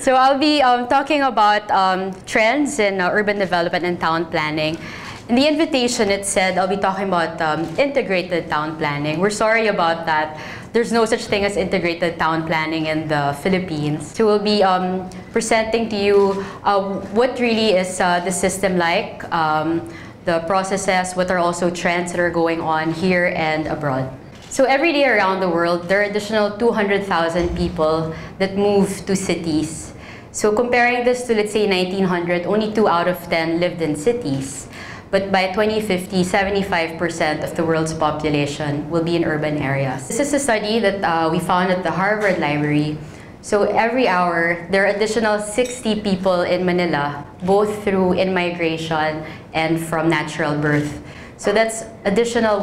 So I'll be talking about trends in urban development and town planning. In the invitation, it said I'll be talking about integrated town planning. We're sorry about that. There's no such thing as integrated town planning in the Philippines. So we'll be presenting to you what really is the system like, the processes, what are also trends that are going on here and abroad. So every day around the world, there are additional 200,000 people that move to cities. So comparing this to, let's say, 1900, only 2 out of 10 lived in cities. But by 2050, 75% of the world's population will be in urban areas. This is a study that we found at the Harvard Library. So every hour, there are additional 60 people in Manila, both through in-migration and from natural birth. So that's additional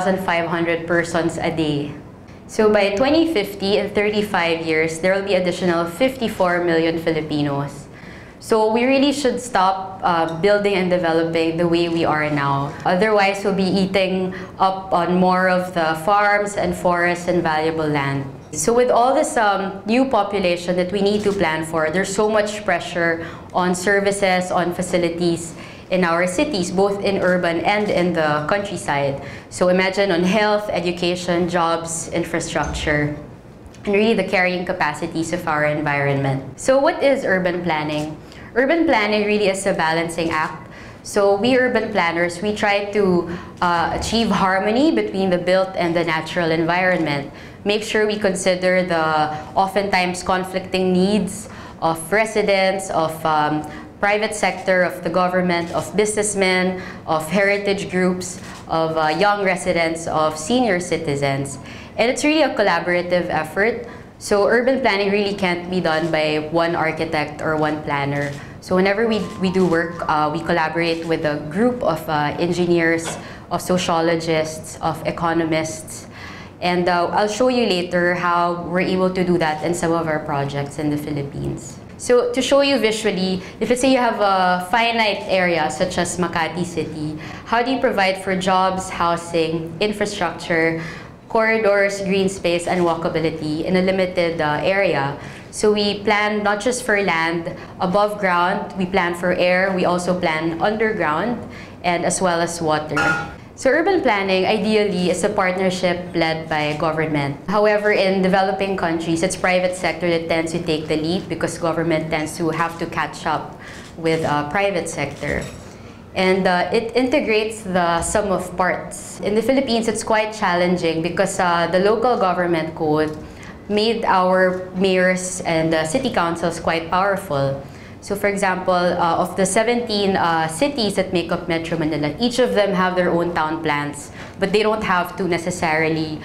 1,500 persons a day. So by 2050, in 35 years, there will be additional 54 million Filipinos. So we really should stop building and developing the way we are now. Otherwise, we'll be eating up on more of the farms and forests and valuable land. So with all this new population that we need to plan for, there's so much pressure on services, on facilities in our cities, both in urban and in the countryside. So imagine on health, education, jobs, infrastructure, and really the carrying capacities of our environment. So what is urban planning? Urban planning really is a balancing act. So we urban planners, we try to achieve harmony between the built and the natural environment. Make sure we consider the oftentimes conflicting needs of residents, of private sector, of the government, of businessmen, of heritage groups, of young residents, of senior citizens. And it's really a collaborative effort. So urban planning really can't be done by one architect or one planner. So whenever we do work, we collaborate with a group of engineers, of sociologists, of economists. And I'll show you later how we're able to do that in some of our projects in the Philippines. So to show you visually, if let's say you have a finite area such as Makati City, how do you provide for jobs, housing, infrastructure, corridors, green space, and walkability in a limited area? So we plan not just for land above ground, we plan for air, we also plan underground, and as well as water. So urban planning ideally is a partnership led by government. However, in developing countries, it's private sector that tends to take the lead because government tends to have to catch up with private sector. And it integrates the sum of parts. In the Philippines, it's quite challenging because the local government code made our mayors and city councils quite powerful. So for example, of the 17 cities that make up Metro Manila, each of them have their own town plans, but they don't have to necessarily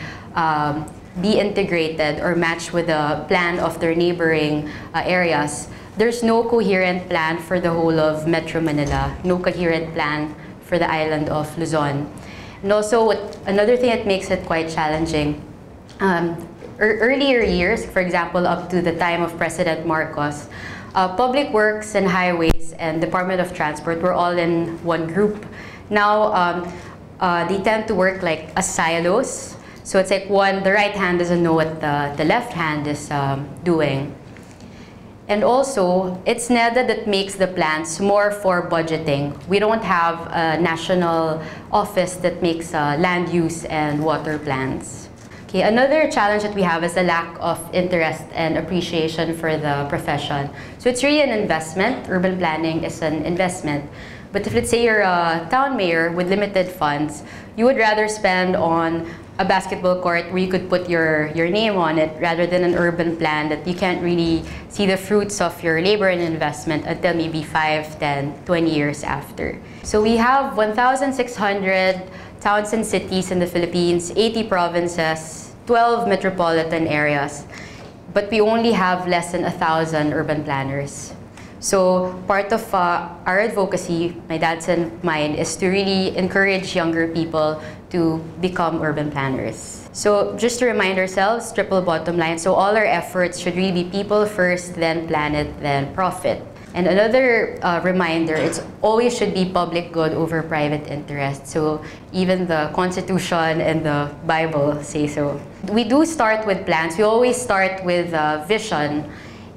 be integrated or match with the plan of their neighboring areas. There's no coherent plan for the whole of Metro Manila, no coherent plan for the island of Luzon. And also, another thing that makes it quite challenging, earlier years, for example, up to the time of President Marcos, Public Works and Highways and Department of Transport were all in one group. Now, they tend to work like as silos. So it's like the right hand doesn't know what the left hand is doing. And also, it's NEDA that makes the plans more for budgeting. We don't have a national office that makes land use and water plans. Okay, another challenge that we have is the lack of interest and appreciation for the profession. So it's really an investment. Urban planning is an investment. But if let's say you're a town mayor with limited funds, you would rather spend on a basketball court where you could put your name on it rather than an urban plan that you can't really see the fruits of your labor and investment until maybe 5, 10, 20 years after. So we have 1,600 towns and cities in the Philippines, 80 provinces, 12 metropolitan areas, but we only have less than 1,000 urban planners. So part of our advocacy, my dad's and mine, is to really encourage younger people to become urban planners. So just to remind ourselves, triple bottom line, so all our efforts should really be people first, then planet, then profit. And another reminder, it always should be public good over private interest. So even the Constitution and the Bible say so. We do start with plans. We always start with vision.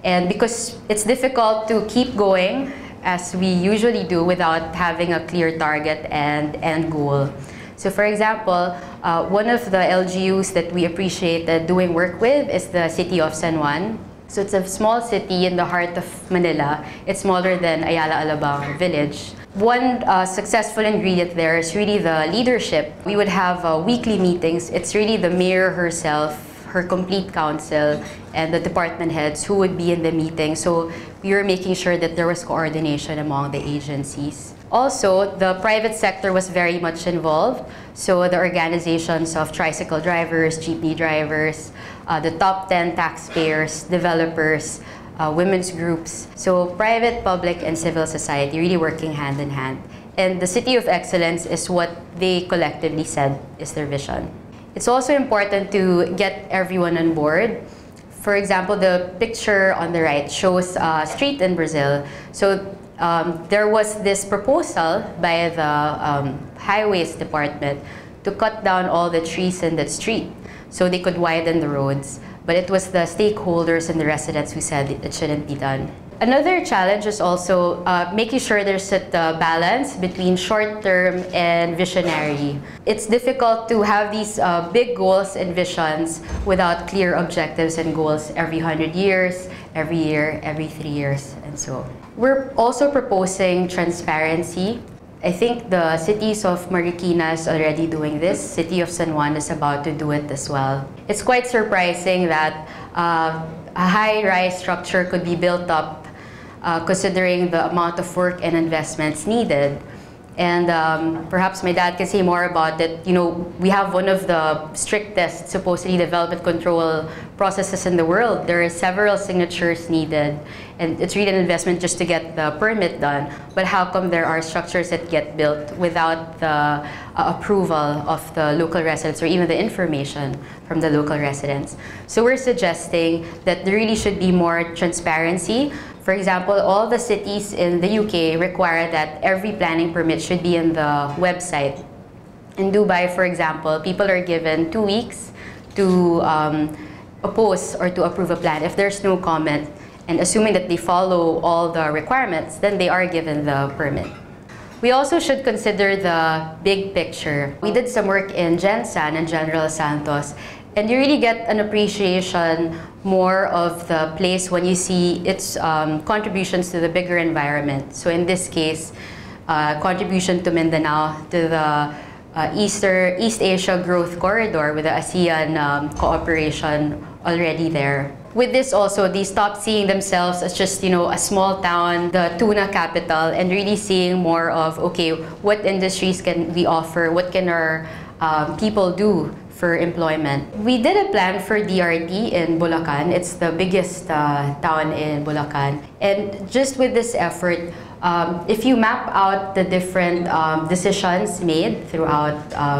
And because it's difficult to keep going as we usually do without having a clear target and end goal. So for example, one of the LGUs that we appreciated doing work with is the city of San Juan. So it's a small city in the heart of Manila. It's smaller than Ayala Alabang village. One successful ingredient there is really the leadership. We would have weekly meetings. It's really the mayor herself, her complete council, and the department heads who would be in the meeting. So we were making sure that there was coordination among the agencies. Also, the private sector was very much involved. So the organizations of tricycle drivers, jeepney drivers, the top 10 taxpayers, developers, women's groups. So private, public, and civil society really working hand in hand. And the City of Excellence is what they collectively said is their vision. It's also important to get everyone on board. For example, the picture on the right shows a street in Brazil. So there was this proposal by the Highways Department to cut down all the trees in that street so they could widen the roads. But it was the stakeholders and the residents who said it shouldn't be done. Another challenge is also making sure there's a balance between short-term and visionary. It's difficult to have these big goals and visions without clear objectives and goals every 100 years, every year, every 3 years, and so. We're also proposing transparency. I think the cities of Marikina is already doing this. City of San Juan is about to do it as well. It's quite surprising that a high-rise structure could be built up considering the amount of work and investments needed. And perhaps my dad can say more about it. You know, we have one of the strictest, supposedly, development control processes in the world. There are several signatures needed, and it's really an investment just to get the permit done. But how come there are structures that get built without the approval of the local residents or even the information from the local residents? So we're suggesting that there really should be more transparency. For example, all the cities in the UK require that every planning permit should be in the website. In Dubai, for example, people are given 2 weeks to oppose or to approve a plan. If there's no comment, and assuming that they follow all the requirements, then they are given the permit. We also should consider the big picture. We did some work in Gensan and General Santos, and you really get an appreciation more of the place when you see its contributions to the bigger environment. So in this case, contribution to Mindanao, to the East Asia Growth Corridor with the ASEAN cooperation already there. With this also, they stopped seeing themselves as just, you know, a small town, the tuna capital, and really seeing more of, okay, what industries can we offer? What can our people do for employment? We did a plan for DRT in Bulacan. It's the biggest town in Bulacan. And just with this effort, if you map out the different decisions made throughout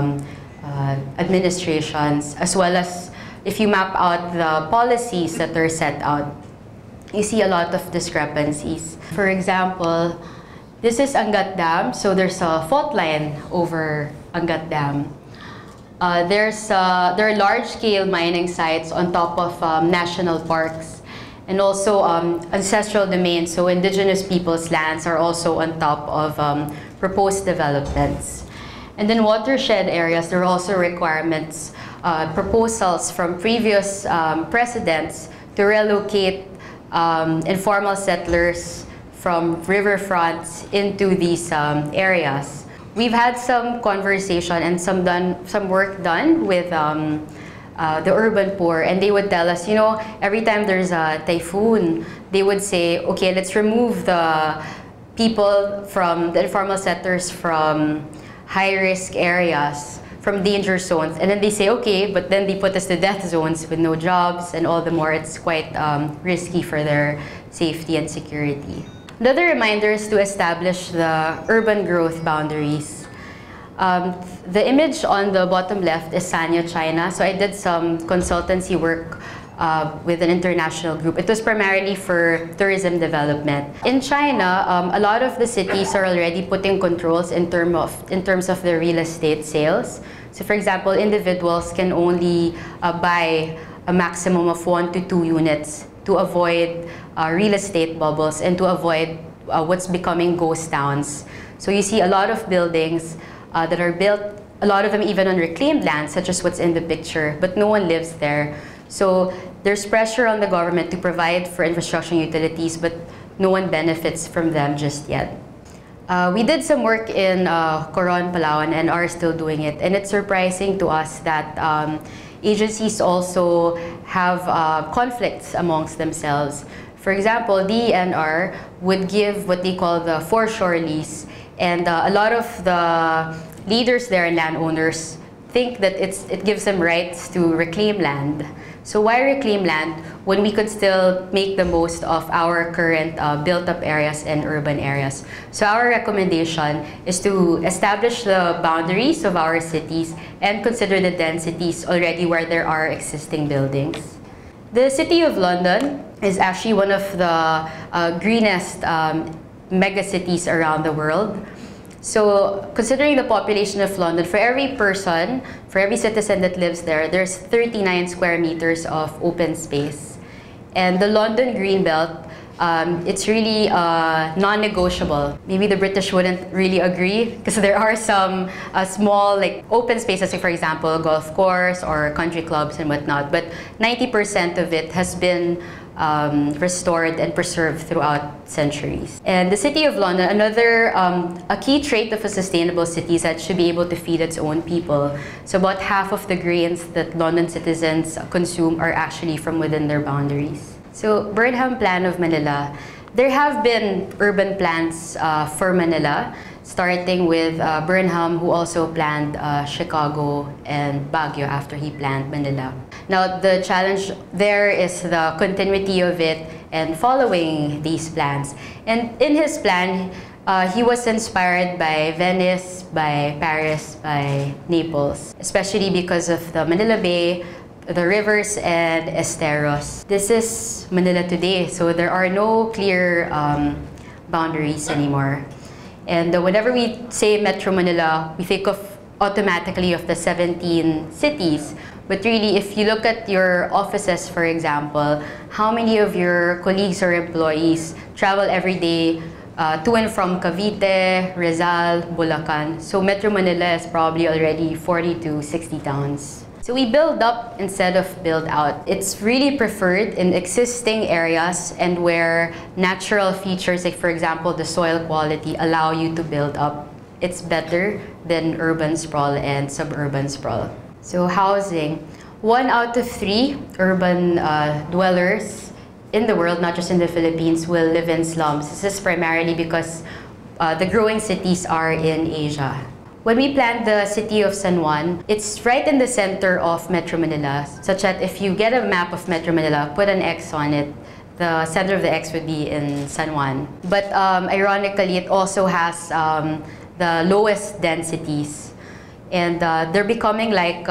administrations, as well as if you map out the policies that are set out, you see a lot of discrepancies. For example, this is Angat Dam. So there's a fault line over Angat Dam. There are large-scale mining sites on top of national parks, and also ancestral domains, so indigenous people's lands are also on top of proposed developments. And then watershed areas, there are also requirements, proposals from previous presidents to relocate informal settlers from riverfronts into these areas. We've had some conversation and some work done with the urban poor, and they would tell us, you know, every time there's a typhoon, they would say, okay, let's remove the people from the informal settlers from high-risk areas, from danger zones, and then they say, okay, but then they put us to death zones with no jobs, and all the more it's quite risky for their safety and security. Another reminder is to establish the urban growth boundaries. The image on the bottom left is Sanya, China. So I did some consultancy work with an international group. It was primarily for tourism development. In China, a lot of the cities are already putting controls in terms of their real estate sales. So for example, individuals can only buy a maximum of 1 to 2 units to to avoid real estate bubbles and to avoid what's becoming ghost towns. So you see a lot of buildings that are built, a lot of them even on reclaimed land, such as what's in the picture, but no one lives there. So there's pressure on the government to provide for infrastructure and utilities, but no one benefits from them just yet. We did some work in Coron, Palawan, and are still doing it. And it's surprising to us that agencies also have conflicts amongst themselves. For example, DENR would give what they call the foreshore lease. And a lot of the leaders there and landowners think that it gives them rights to reclaim land. So why reclaim land when we could still make the most of our current built-up areas and urban areas? So our recommendation is to establish the boundaries of our cities and consider the densities already where there are existing buildings. The City of London is actually one of the greenest megacities around the world. So considering the population of London, for every person, for every citizen that lives there, there's 39 square meters of open space. And the London Greenbelt, it's really non-negotiable. Maybe the British wouldn't really agree because there are some small open spaces, like for example, golf course or country clubs and whatnot, but 90% of it has been restored and preserved throughout centuries. And the City of London, another a key trait of a sustainable city is that it should be able to feed its own people. So about half of the grains that London citizens consume are actually from within their boundaries. So Burnham Plan of Manila, there have been urban plans for Manila, starting with Burnham, who also planned Chicago and Baguio after he planned Manila. Now, the challenge there is the continuity of it and following these plans. And in his plan, he was inspired by Venice, by Paris, by Naples, especially because of the Manila Bay, the rivers, and esteros. This is Manila today, so there are no clear boundaries anymore. And whenever we say Metro Manila, we think automatically of the 17 cities. But really, if you look at your offices, for example, how many of your colleagues or employees travel every day to and from Cavite, Rizal, Bulacan? So Metro Manila is probably already 40 to 60 towns. So we build up instead of build out. It's really preferred in existing areas and where natural features, like for example, the soil quality, allow you to build up. It's better than urban sprawl and suburban sprawl. So housing, 1 out of 3 urban dwellers in the world, not just in the Philippines, will live in slums. This is primarily because the growing cities are in Asia. When we planned the city of San Juan, it's right in the center of Metro Manila, such that if you get a map of Metro Manila, put an X on it, the center of the X would be in San Juan. But ironically, it also has the lowest densities. And they're becoming like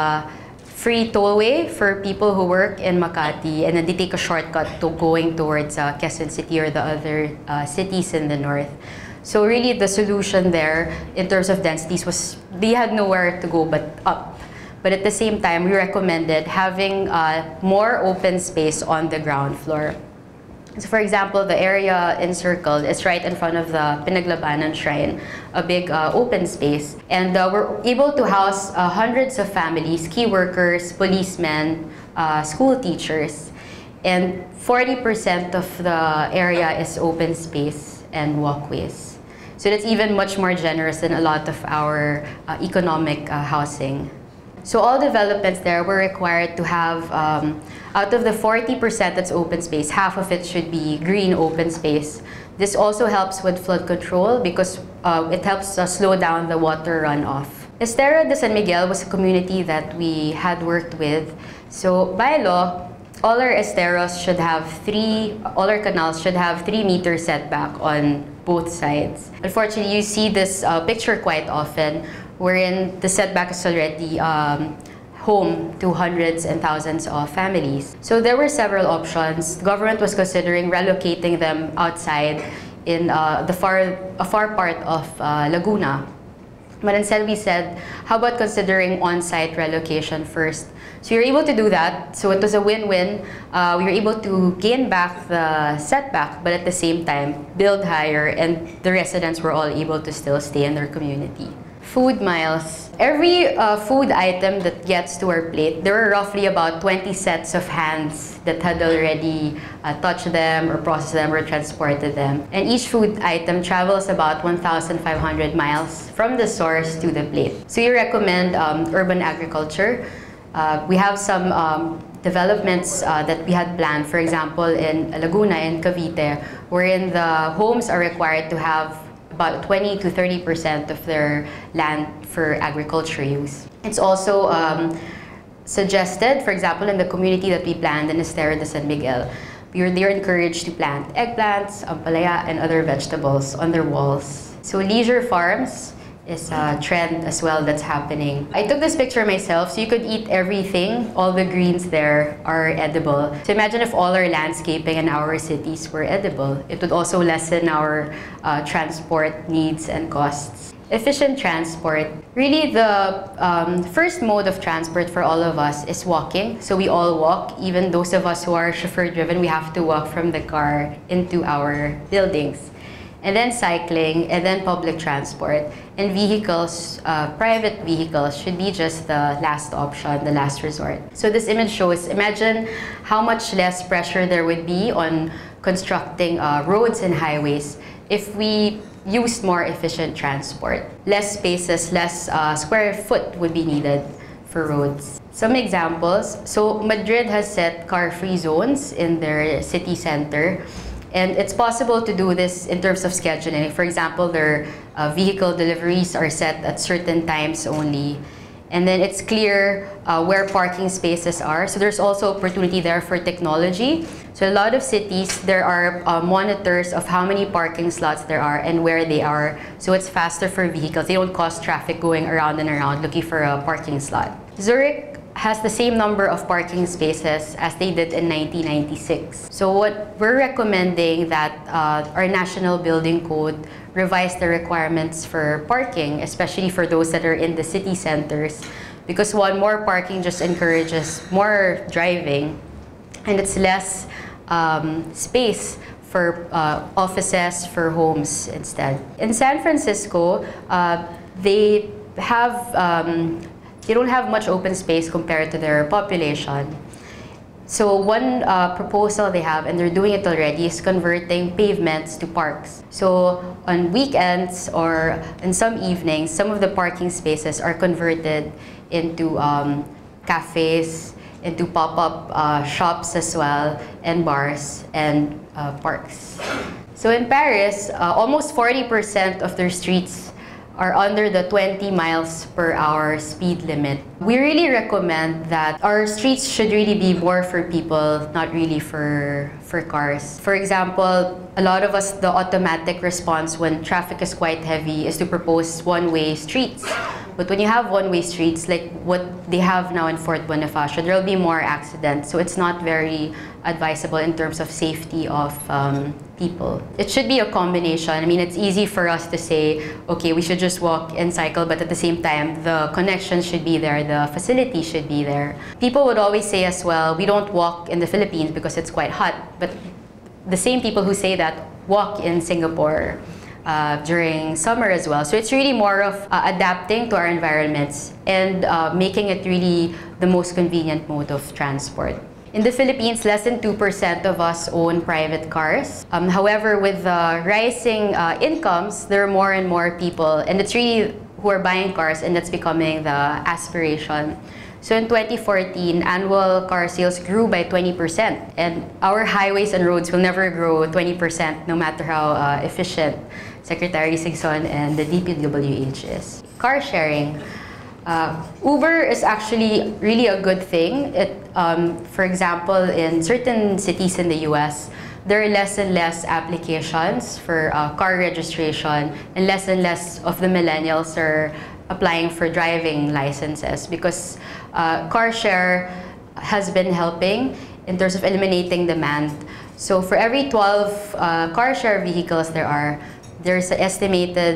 free tollway for people who work in Makati, and then they take a shortcut to going towards Quezon City or the other cities in the north. So really the solution there in terms of densities was they had nowhere to go but up. But at the same time, we recommended having more open space on the ground floor. So for example, the area encircled is right in front of the Pinaglabanan Shrine, a big open space. And we're able to house hundreds of families, key workers, policemen, school teachers. And 40% of the area is open space and walkways. So that's even much more generous than a lot of our economic housing. So all developments there were required to have, out of the 40% that's open space, half of it should be green open space. This also helps with flood control because it helps slow down the water runoff. Estero de San Miguel was a community that we had worked with. So by law, all our esteros should have all our canals should have 3 meter setback on both sides. Unfortunately, you see this picture quite often, wherein the setback is already home to hundreds and thousands of families. So there were several options. The government was considering relocating them outside in a far part of Laguna. But instead we said, how about considering on-site relocation first? So you're able to do that. So it was a win-win. We were able to gain back the setback, but at the same time, build higher, and the residents were all able to still stay in their community. Food miles. Every food item that gets to our plate, there were roughly about 20 sets of hands that had already touched them or processed them or transported them. And each food item travels about 1,500 miles from the source to the plate. So you recommend urban agriculture. We have some developments that we had planned, for example, in Laguna and Cavite, wherein the homes are required to have about 20 to 30% of their land for agriculture use. It's also suggested, for example, in the community that we planned in Estero de San Miguel, they're encouraged to plant eggplants, ampalaya, and other vegetables on their walls. So leisure farms is a trend as well that's happening. I took this picture myself, so you could eat everything. All the greens there are edible. So imagine if all our landscaping in our cities were edible. It would also lessen our transport needs and costs. Efficient transport. Really, the first mode of transport for all of us is walking. So we all walk. Even those of us who are chauffeur-driven, we have to walk from the car into our buildings. And then cycling, and then public transport. And vehicles, private vehicles, should be just the last option, the last resort. So this image shows, imagine how much less pressure there would be on constructing roads and highways if we used more efficient transport. Less spaces, less square foot would be needed for roads. Some examples. So Madrid has set car-free zones in their city center. And it's possible to do this in terms of scheduling. For example, their vehicle deliveries are set at certain times only. And then it's clear where parking spaces are. So there's also opportunity there for technology. So a lot of cities, there are monitors of how many parking slots there are and where they are. So it's faster for vehicles. They don't cause traffic going around and around looking for a parking slot. Zurich has the same number of parking spaces as they did in 1996. So what we're recommending that our national building code revise the requirements for parking, especially for those that are in the city centers, because one, more parking just encourages more driving, and it's less space for offices, for homes instead. In San Francisco, they don't have much open space compared to their population. So one proposal they have, and they're doing it already, is converting pavements to parks. So on weekends or in some evenings, some of the parking spaces are converted into cafes, into pop-up shops as well, and bars and parks. So in Paris, almost 40% of their streets are under the 20 miles per hour speed limit. We really recommend that our streets should really be more for people, not really for cars. For example, a lot of us, the automatic response when traffic is quite heavy is to propose one-way streets. But when you have one-way streets, like what they have now in Fort Bonifacio, there will be more accidents. So it's not very advisable in terms of safety of people. It should be a combination. I mean, it's easy for us to say, okay, we should just walk and cycle, but at the same time, the connection should be there, the facility should be there. People would always say as well, we don't walk in the Philippines because it's quite hot, but the same people who say that walk in Singapore during summer as well. So it's really more of adapting to our environments and making it really the most convenient mode of transport. In the Philippines, less than 2% of us own private cars. However, with the rising incomes, there are more and more people, and it's really who are buying cars, and that's becoming the aspiration. So in 2014, annual car sales grew by 20%, and our highways and roads will never grow 20% no matter how efficient Secretary Singson and the DPWH is. Car sharing. Uber is actually really a good thing. For example, in certain cities in the US, there are less and less applications for car registration, and less of the millennials are applying for driving licenses because car share has been helping in terms of eliminating demand. So for every 12 car share vehicles there's an estimated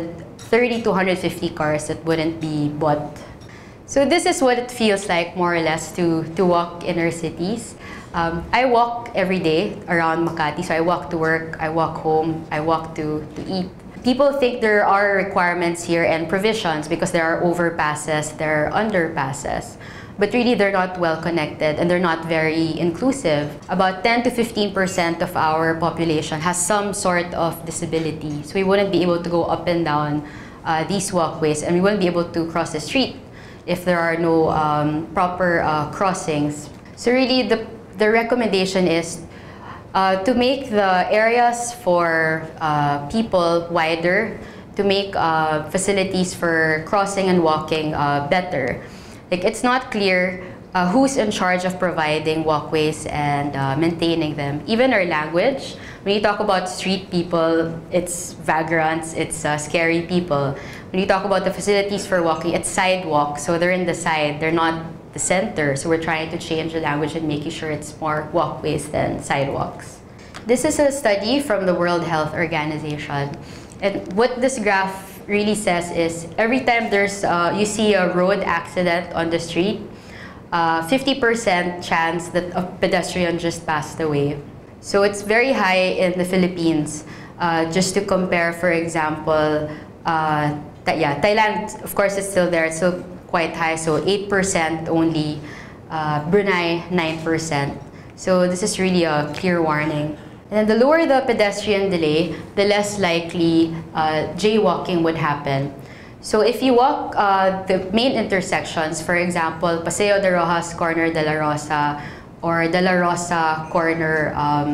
30 to 150 cars that wouldn't be bought. So this is what it feels like, more or less, to walk inner cities. I walk every day around Makati, so I walk to work, I walk home, I walk to eat. People think there are requirements here and provisions because there are overpasses, there are underpasses. But really, they're not well connected and they're not very inclusive. About 10 to 15% of our population has some sort of disability. So we wouldn't be able to go up and down these walkways, and we wouldn't be able to cross the street if there are no proper crossings. So really, the recommendation is to make the areas for people wider, to make facilities for crossing and walking better. Like, it's not clear who's in charge of providing walkways and maintaining them. Even our language, when you talk about street people, it's vagrants, it's scary people. When you talk about the facilities for walking, it's sidewalk, so they're in the side, they're not the center. So we're trying to change the language and making sure it's more walkways than sidewalks. This is a study from the World Health Organization. And what this graph really says is, every time there's you see a road accident on the street, 50% chance that a pedestrian just passed away. So it's very high in the Philippines. Just to compare, for example, Thailand, of course, is still there. It's still quite high, so 8% only. Brunei, 9%. So this is really a clear warning. And the lower the pedestrian delay, the less likely jaywalking would happen. So if you walk the main intersections, for example, Paseo de Rojas, corner De La Rosa, or De La Rosa, corner,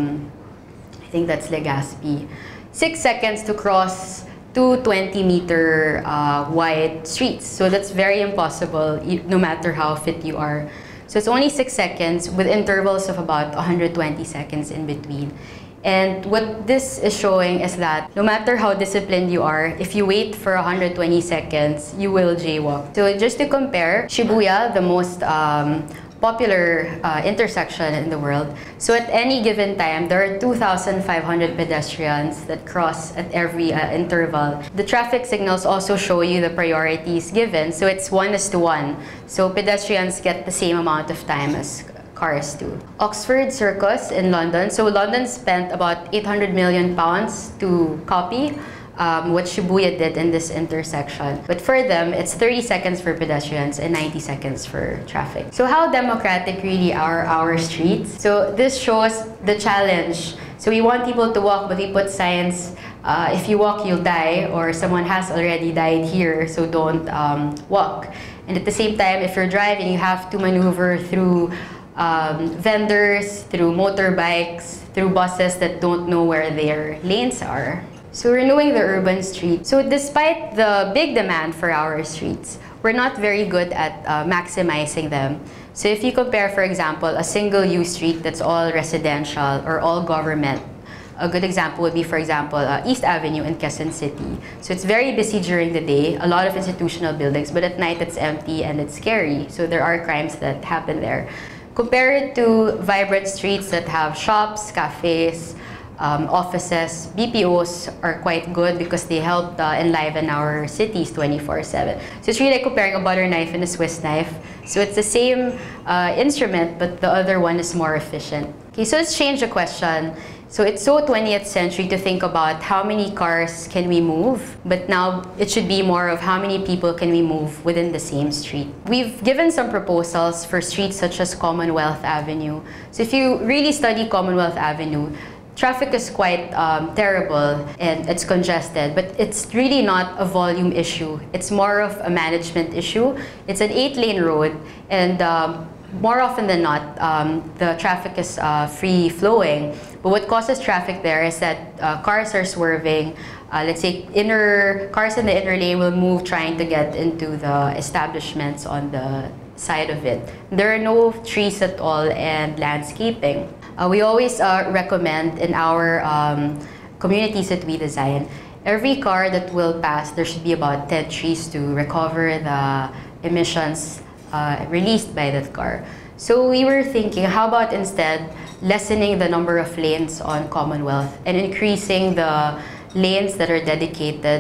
I think that's Legazpi, 6 seconds to cross 2 20-meter wide streets. So that's very impossible, no matter how fit you are. So it's only 6 seconds with intervals of about 120 seconds in between. And what this is showing is that no matter how disciplined you are, if you wait for 120 seconds, you will jaywalk. So just to compare, Shibuya, the most popular intersection in the world. So at any given time, there are 2,500 pedestrians that cross at every interval. The traffic signals also show you the priorities given. So it's 1:1. So pedestrians get the same amount of time as cars do. Oxford Circus in London. So London spent about £800 million to copy what Shibuya did in this intersection. But for them, it's 30 seconds for pedestrians and 90 seconds for traffic. So how democratic really are our streets? So this shows the challenge. So we want people to walk, but we put signs, if you walk, you'll die, or someone has already died here, so don't walk. And at the same time, if you're driving, you have to maneuver through vendors, through motorbikes, through buses that don't know where their lanes are. So renewing the urban street. So despite the big demand for our streets, we're not very good at maximizing them. So if you compare, for example, a single-use street that's all residential or all government, a good example would be, for example, East Avenue in Quezon City. So it's very busy during the day, a lot of institutional buildings, but at night it's empty and it's scary. So there are crimes that happen there. Compare it to vibrant streets that have shops, cafes, offices. BPOs are quite good because they help enliven our cities 24/7. So it's really like comparing a butter knife and a Swiss knife. So it's the same instrument, but the other one is more efficient. Okay, so let's change the question. So it's so 20th century to think about how many cars can we move, but now it should be more of how many people can we move within the same street. We've given some proposals for streets such as Commonwealth Avenue. So if you really study Commonwealth Avenue, traffic is quite terrible and it's congested, but it's really not a volume issue. It's more of a management issue. It's an 8-lane road, and more often than not, the traffic is free-flowing. But what causes traffic there is that cars are swerving. Let's say cars in the inner lane will move trying to get into the establishments on the side of it. There are no trees at all and landscaping. We always recommend in our communities that we design, every car that will pass, there should be about 10 trees to recover the emissions released by that car. So we were thinking, how about instead lessening the number of lanes on Commonwealth and increasing the lanes that are dedicated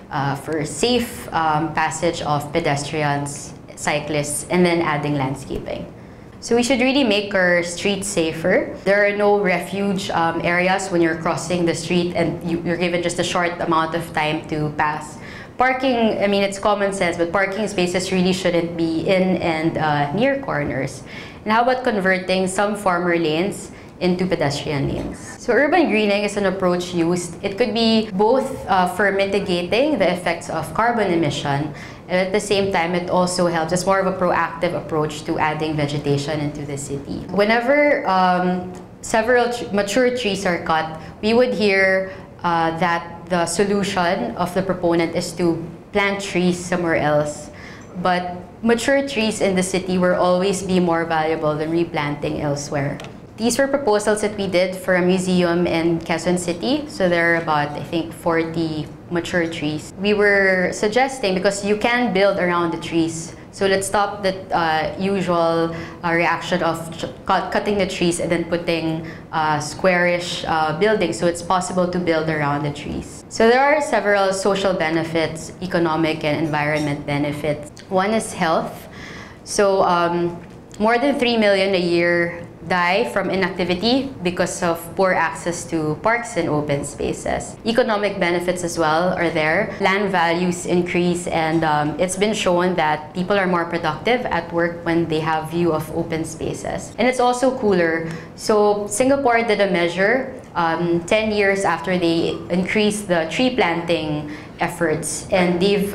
for safe passage of pedestrians, cyclists, and then adding landscaping. So we should really make our streets safer. There are no refuge areas when you're crossing the street and you're given just a short amount of time to pass. Parking, I mean, it's common sense, but parking spaces really shouldn't be in and near corners. And how about converting some farmer lanes into pedestrian lanes? So urban greening is an approach used. It could be both for mitigating the effects of carbon emission, and at the same time, it also helps. It's more of a proactive approach to adding vegetation into the city. Whenever several mature trees are cut, we would hear that the solution of the proponent is to plant trees somewhere else. But mature trees in the city will always be more valuable than replanting elsewhere. These were proposals that we did for a museum in Quezon City. So there are about, I think, 40 mature trees. We were suggesting, because you can build around the trees, so let's stop the usual reaction of cutting the trees and then putting squarish buildings, so it's possible to build around the trees. So there are several social benefits, economic and environment benefits. One is health. So more than 3 million a year die from inactivity because of poor access to parks and open spaces. Economic benefits as well are there. Land values increase, and it's been shown that people are more productive at work when they have view of open spaces. And it's also cooler. So Singapore did a measure 10 years after they increased the tree planting efforts, and they've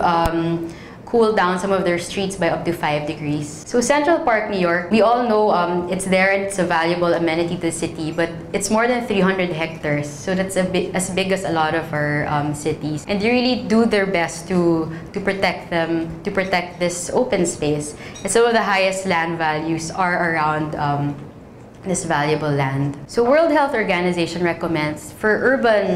cool down some of their streets by up to 5 degrees. So Central Park, New York, we all know it's there and it's a valuable amenity to the city, but it's more than 300 hectares. So that's as big as a lot of our cities. And they really do their best to protect them, to protect this open space. And some of the highest land values are around this valuable land. So World Health Organization recommends for urban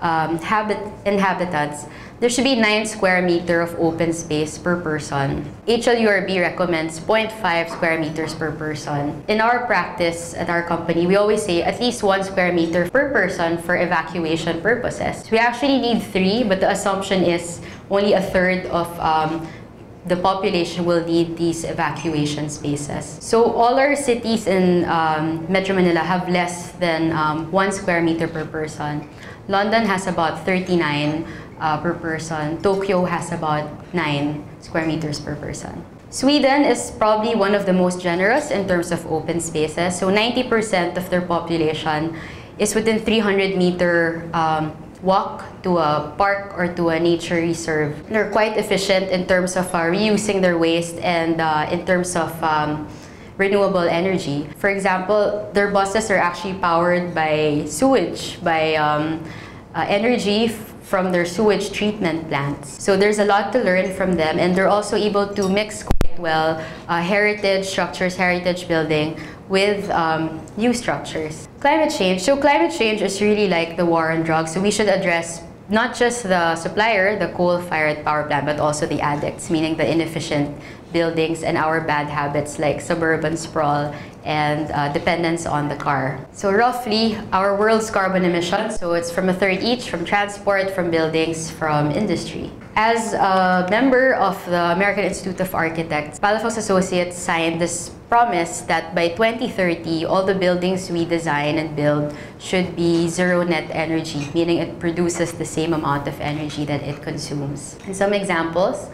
inhabitants, there should be 9 square meters of open space per person. HLURB recommends 0.5 square meters per person. In our practice at our company, we always say at least 1 square meter per person for evacuation purposes. We actually need 3, but the assumption is only a third of the population will need these evacuation spaces. So all our cities in Metro Manila have less than 1 square meter per person. London has about 39 per person. Tokyo has about 9 square meters per person. Sweden is probably one of the most generous in terms of open spaces. So 90% of their population is within 300-meter walk to a park or to a nature reserve. They're quite efficient in terms of reusing their waste and in terms of renewable energy. For example, their buses are actually powered by sewage, by energy from their sewage treatment plants. So there's a lot to learn from them, and they're also able to mix quite well heritage structures, heritage building with new structures. Climate change. So climate change is really like the war on drugs. So we should address not just the supplier, the coal-fired power plant, but also the addicts, meaning the inefficient buildings and our bad habits like suburban sprawl and dependence on the car. So roughly, our world's carbon emissions, so it's from a third each, from transport, from buildings, from industry. As a member of the American Institute of Architects, Palafox Associates signed this promise that by 2030, all the buildings we design and build should be zero net energy, meaning it produces the same amount of energy that it consumes. And some examples,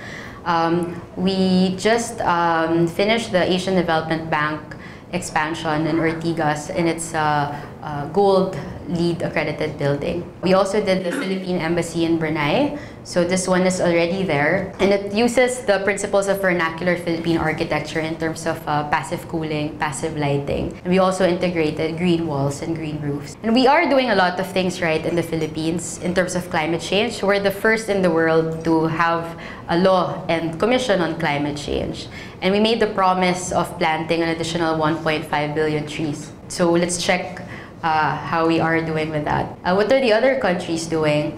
we just finished the Asian Development Bank expansion in Ortigas, and it's a gold LEED accredited building. We also did the Philippine Embassy in Brunei, so this one is already there, and it uses the principles of vernacular Philippine architecture in terms of passive cooling, passive lighting. And we also integrated green walls and green roofs. And we are doing a lot of things right in the Philippines in terms of climate change. We're the first in the world to have a law and commission on climate change. And we made the promise of planting an additional 1.5 billion trees. So let's check how we are doing with that. What are the other countries doing?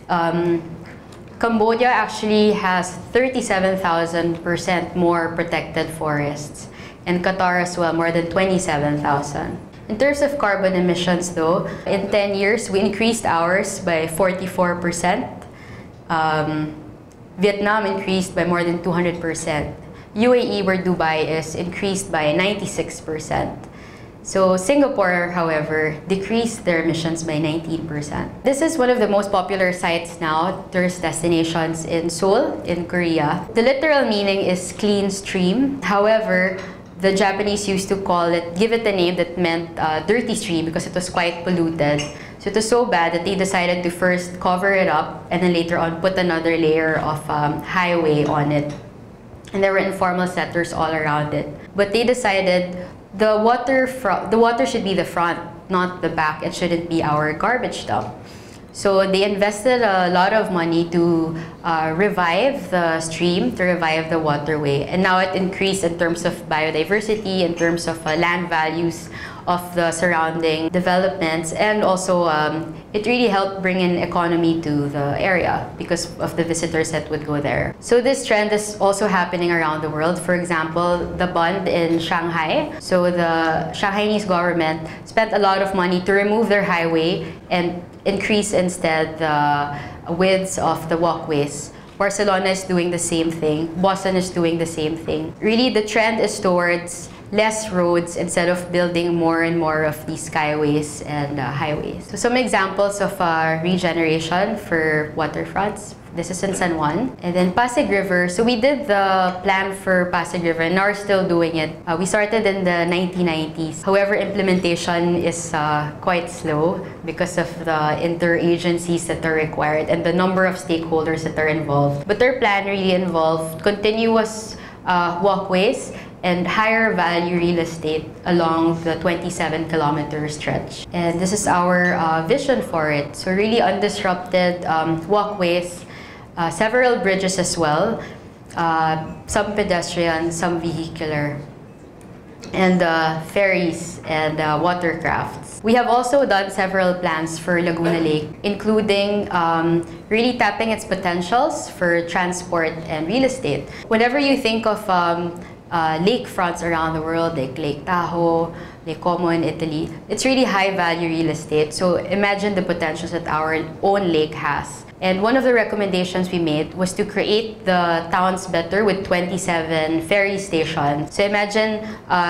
Cambodia actually has 37,000% more protected forests, and Qatar as well, more than 27,000. In terms of carbon emissions though, in 10 years, we increased ours by 44%. Vietnam increased by more than 200%. UAE, where Dubai is, increased by 96%. So Singapore, however, decreased their emissions by 19%. This is one of the most popular sites now, tourist destinations in Seoul, in Korea. The literal meaning is clean stream. However, the Japanese used to give it a name that meant dirty stream because it was quite polluted. So it was so bad that they decided to first cover it up and then later on put another layer of highway on it. And there were informal settlers all around it. But they decided the water should be the front, not the back. It shouldn't be our garbage dump. So they invested a lot of money to revive the stream, to revive the waterway. And now it increased in terms of biodiversity, in terms of land values of the surrounding developments, and also it really helped bring in economy to the area because of the visitors that would go there. So this trend is also happening around the world. For example, the Bund in Shanghai. So the Shanghainese government spent a lot of money to remove their highway and increase instead the widths of the walkways. Barcelona is doing the same thing. Boston is doing the same thing. Really, the trend is towards less roads instead of building more and more of these skyways and highways. So some examples of regeneration for waterfronts. This is in San Juan. And then Pasig River. So we did the plan for Pasig River and now we're still doing it. We started in the 1990s. However, implementation is quite slow because of the interagencies that are required and the number of stakeholders that are involved. But their plan really involved continuous walkways and higher value real estate along the 27-kilometer stretch. And this is our vision for it. So really undisrupted walkways, several bridges as well, some pedestrian, some vehicular, and ferries and watercrafts. We have also done several plans for Laguna Lake, including really tapping its potentials for transport and real estate. Whenever you think of lakefronts around the world, like Lake Tahoe, Lake Como in Italy, it's really high value real estate. So imagine the potentials that our own lake has. And one of the recommendations we made was to create the towns better with 27 ferry stations. So imagine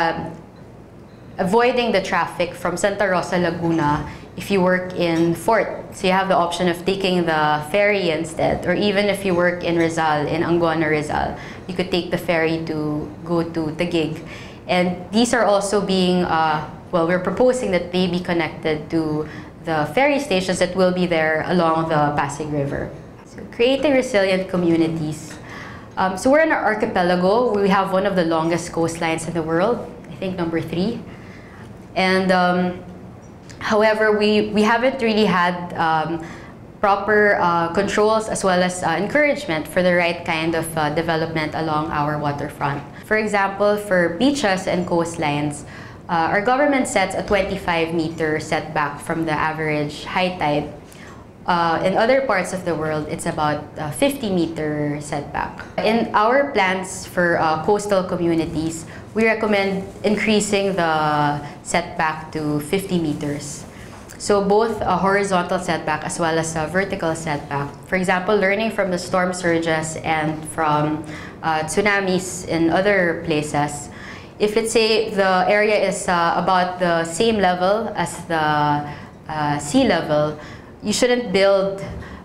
avoiding the traffic from Santa Rosa, Laguna if you work in Fort. So you have the option of taking the ferry instead. Or even if you work in Rizal, in Angono, Rizal, you could take the ferry to go to Taguig. And these are also being, well, we're proposing that they be connected to the ferry stations that will be there along the Pasig River. So creating resilient communities. So we're in our archipelago. We have one of the longest coastlines in the world, I think number 3. And however, we haven't really had proper controls as well as encouragement for the right kind of development along our waterfront. For example, for beaches and coastlines, our government sets a 25-meter setback from the average high tide. In other parts of the world, it's about 50-meter setback. In our plans for coastal communities, we recommend increasing the setback to 50 meters. So both a horizontal setback as well as a vertical setback. For example, learning from the storm surges and from tsunamis in other places. If let's say the area is about the same level as the sea level, you shouldn't build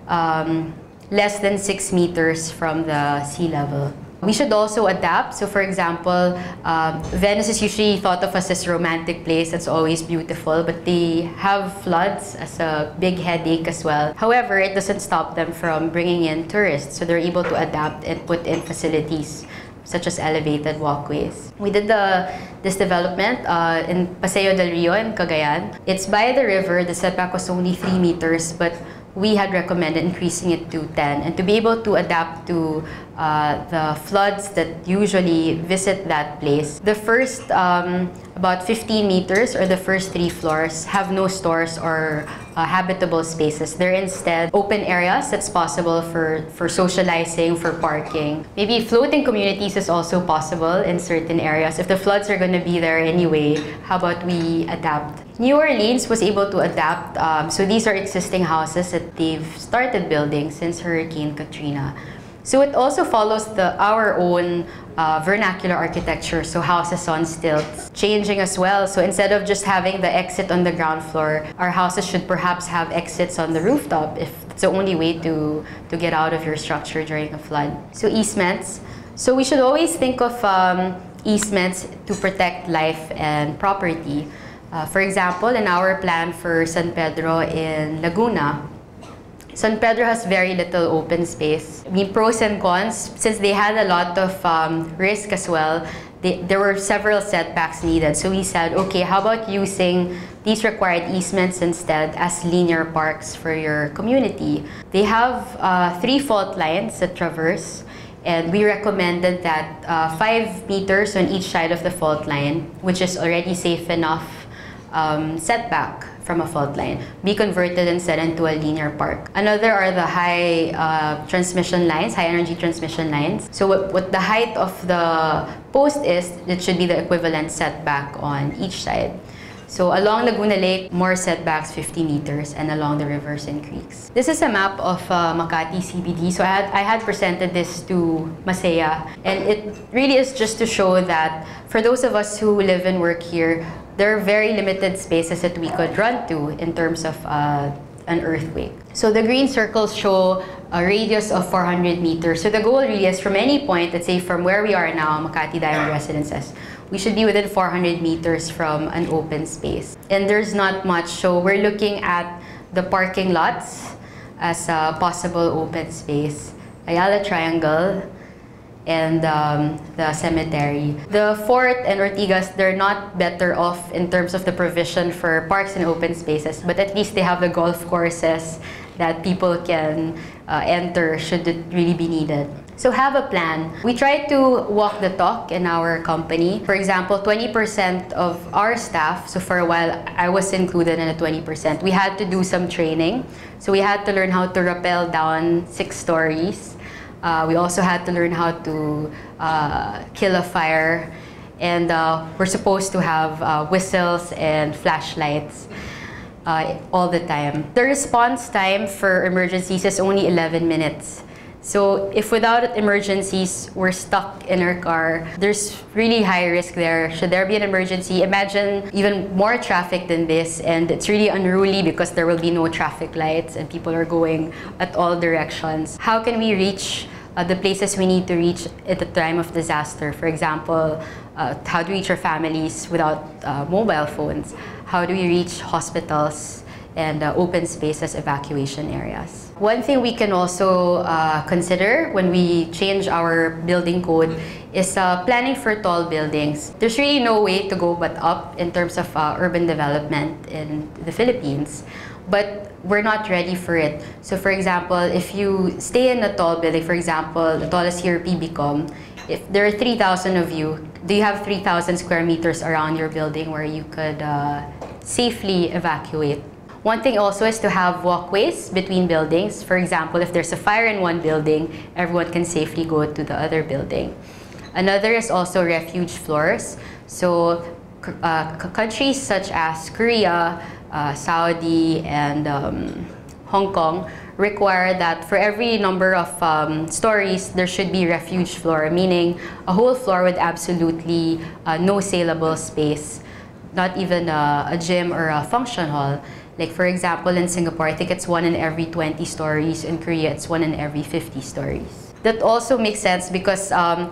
less than 6 meters from the sea level. We should also adapt. So for example, Venice is usually thought of as this romantic place that's always beautiful, but they have floods as a big headache as well. However, it doesn't stop them from bringing in tourists, so they're able to adapt and put in facilities such as elevated walkways. We did this development in Paseo del Rio in Cagayan. It's by the river. The setback was only 3 meters, but we had recommended increasing it to 10, and to be able to adapt to the floods that usually visit that place. The first about 15 meters or the first 3 floors have no stores or habitable spaces. They're instead open areas that's possible for socializing, for parking. Maybe floating communities is also possible in certain areas. If the floods are going to be there anyway, how about we adapt? New Orleans was able to adapt. So these are existing houses that they've started building since Hurricane Katrina. So it also follows our own vernacular architecture, so houses on stilts, changing as well. So instead of just having the exit on the ground floor, our houses should perhaps have exits on the rooftop if it's the only way to get out of your structure during a flood. So easements. So we should always think of easements to protect life and property. For example, in our plan for San Pedro in Laguna, San Pedro has very little open space. I mean, pros and cons, since they had a lot of risk as well, there were several setbacks needed. So we said, okay, how about using these required easements instead as linear parks for your community? They have 3 fault lines that traverse, and we recommended that 5 meters on each side of the fault line, which is already safe enough setback from a fault line, be converted instead into a linear park. Another are the high transmission lines, high energy transmission lines. So what the height of the post is, it should be the equivalent setback on each side. So along Laguna Lake, more setbacks, 50 meters, and along the rivers and creeks. This is a map of Makati CBD. So I had presented this to Masaya, and it really is just to show that for those of us who live and work here, there are very limited spaces that we could run to in terms of an earthquake. So the green circles show a radius of 400 meters. So the goal really is from any point, let's say from where we are now, Makati Diamond Residences, we should be within 400 meters from an open space. And there's not much, so we're looking at the parking lots as a possible open space, Ayala Triangle, and the cemetery. The Fort and Ortigas, they're not better off in terms of the provision for parks and open spaces, but at least they have the golf courses that people can enter should it really be needed. So have a plan. We try to walk the talk in our company. For example, 20% of our staff, so for a while I was included in the 20%, we had to do some training. So we had to learn how to rappel down 6 stories. We also had to learn how to kill a fire, and we're supposed to have whistles and flashlights all the time. The response time for emergencies is only 11 minutes. So if without emergencies, we're stuck in our car, there's really high risk there. Should there be an emergency, imagine even more traffic than this, and it's really unruly because there will be no traffic lights and people are going at all directions. How can we reach the places we need to reach at the time of disaster? For example, how do we reach our families without mobile phones? How do we reach hospitals and open spaces, evacuation areas? One thing we can also consider when we change our building code is planning for tall buildings. There's really no way to go but up in terms of urban development in the Philippines, but we're not ready for it. So for example, if you stay in a tall building, for example, the tallest here, PBCom, if there are 3,000 of you, do you have 3,000 square meters around your building where you could safely evacuate? One thing also is to have walkways between buildings. For example, if there's a fire in one building, everyone can safely go to the other building. Another is also refuge floors. So countries such as Korea, Saudi, and Hong Kong require that for every number of stories, there should be refuge floor, meaning a whole floor with absolutely no saleable space, not even a gym or a function hall. Like for example, in Singapore, I think it's 1 in every 20 stories. In Korea, it's 1 in every 50 stories. That also makes sense because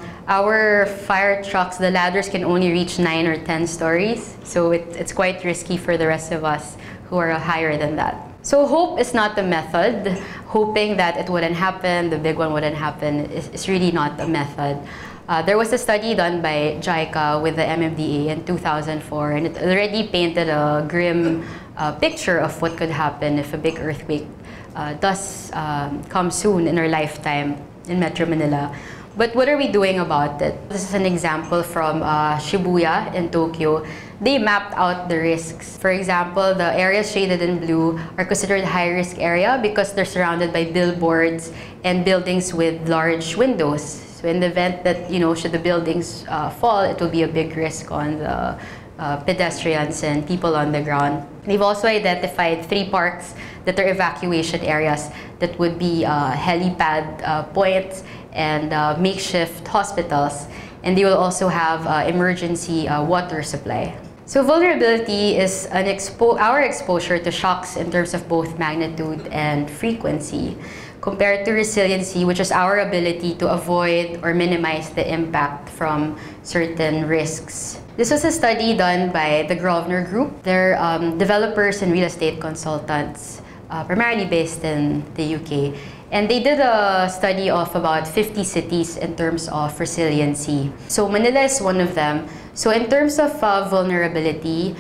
our fire trucks, the ladders can only reach 9 or 10 stories. So it's quite risky for the rest of us who are higher than that. So hope is not the method. Hoping that it wouldn't happen, the big one wouldn't happen, is really not a method. There was a study done by JICA with the MMDA in 2004, and it already painted a grim picture of what could happen if a big earthquake does come soon in our lifetime in Metro Manila. But what are we doing about it? This is an example from Shibuya in Tokyo. They mapped out the risks. For example, the areas shaded in blue are considered high-risk area because they're surrounded by billboards and buildings with large windows. So in the event that, should the buildings fall, it will be a big risk on the pedestrians and people on the ground. They've also identified 3 parks that are evacuation areas that would be helipad points and makeshift hospitals. And they will also have emergency water supply. So vulnerability is our exposure to shocks in terms of both magnitude and frequency, compared to resiliency, which is our ability to avoid or minimize the impact from certain risks. This was a study done by the Grosvenor Group. They're developers and real estate consultants, primarily based in the UK. And they did a study of about 50 cities in terms of resiliency. So Manila is one of them. So in terms of vulnerability,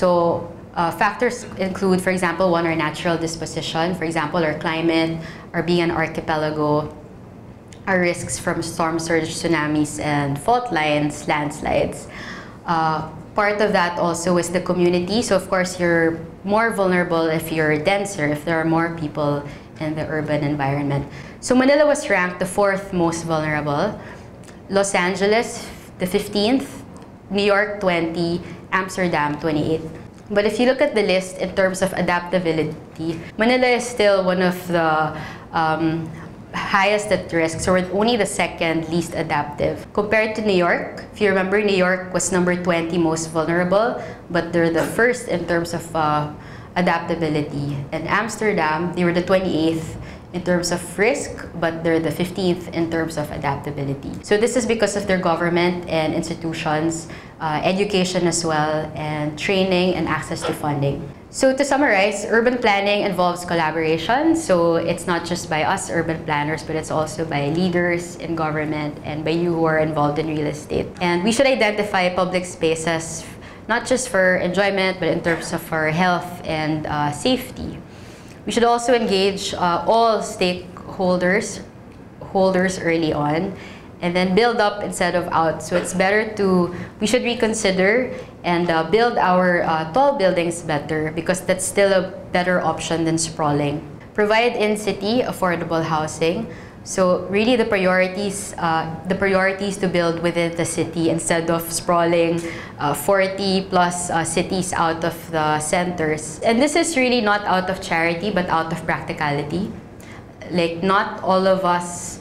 factors include, for example, one, our natural disposition. For example, our climate, our being an archipelago, our risks from storm surge, tsunamis, and fault lines, landslides. Part of that also is the community. So of course, you're more vulnerable if you're denser, if there are more people in the urban environment. So Manila was ranked the 4th most vulnerable, Los Angeles the 15th, New York 20, Amsterdam 28. But if you look at the list in terms of adaptability, Manila is still one of the highest at risk, so we're only the 2nd least adaptive. Compared to New York, if you remember, New York was number 20 most vulnerable, but they're the 1st in terms of adaptability. And Amsterdam, they were the 28th in terms of risk, but they're the 15th in terms of adaptability. So this is because of their government and institutions, education as well, and training and access to funding. So to summarize, urban planning involves collaboration. So it's not just by us urban planners, but it's also by leaders in government and by you who are involved in real estate. And we should identify public spaces not just for enjoyment, but in terms of our health and safety. We should also engage all stakeholders early on, and then build up instead of out. So it's better we should reconsider and build our tall buildings better, because that's still a better option than sprawling. Provide in-city affordable housing. So really the priorities to build within the city instead of sprawling 40 plus cities out of the centers. And this is really not out of charity, but out of practicality. Like, not all of us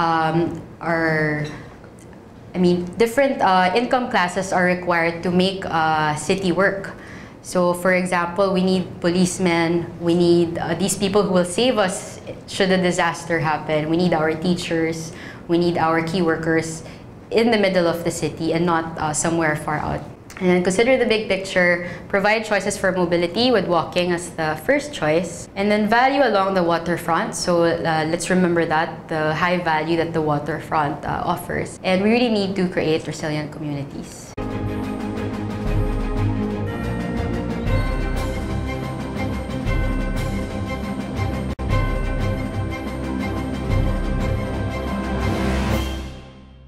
different income classes are required to make city work. So for example, we need policemen, we need these people who will save us should a disaster happen. We need our teachers, we need our key workers in the middle of the city and not somewhere far out. And then consider the big picture, provide choices for mobility with walking as the first choice, and then value along the waterfront. So let's remember that, the high value that the waterfront offers. And we really need to create resilient communities.